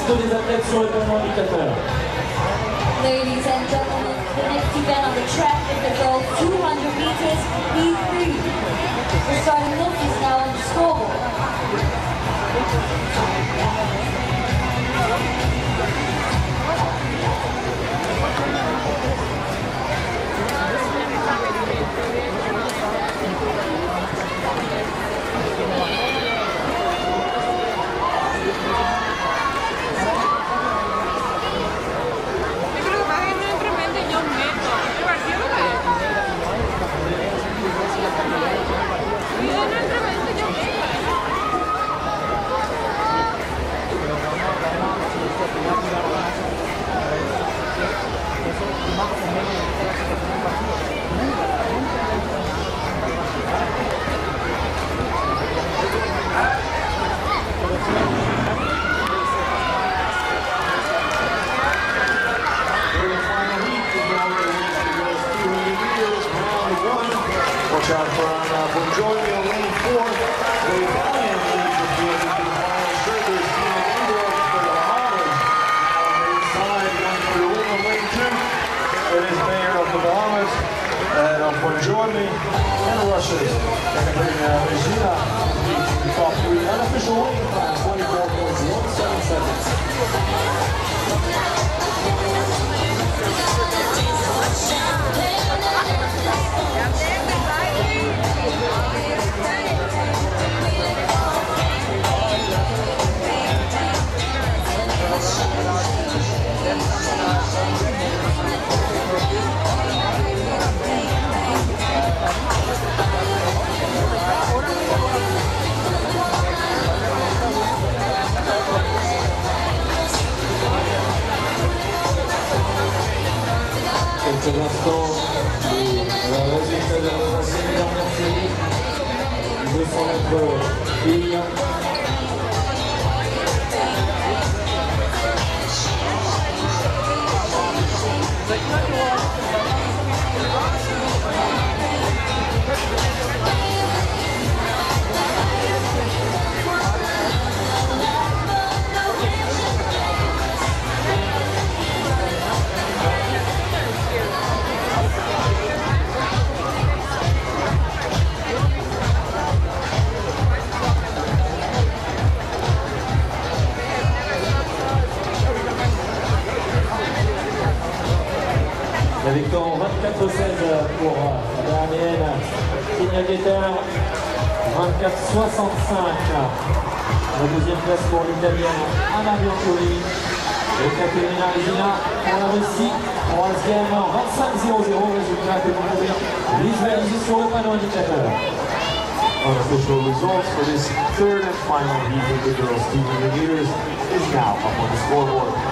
reste des athlètes sur le panneau indicateur. Ladies and gentlemen, the next event on the track is the girls 200 meters B3. The starting look is now on the scoreboard. Watch out for Buongiorno in lane 4. The Italian leads the field between Paul Schroeder, Steven Ingram for the Bahamas. Now on the inside, going for the win in lane 2. It is Mayor of the Bahamas, Buongiorno, and Russia's going to bring Regina to the top 3. Unofficial winning time, 24.17 seconds. Quelques instants, le résultat de la dernière série, 200 mètres filles. La victoire 24-16 pour l'Arménienne Tina Getter, 24-65. La deuxième place pour l'Italienne Anna Biancoli. Et Caterina Regina pour la Russie, troisième 25-0-0. Résultat que vous pouvez visualiser sur le panneau indicateur. Unofficial results for this third and final heat of the girls' 200 meters is now up on the scoreboard.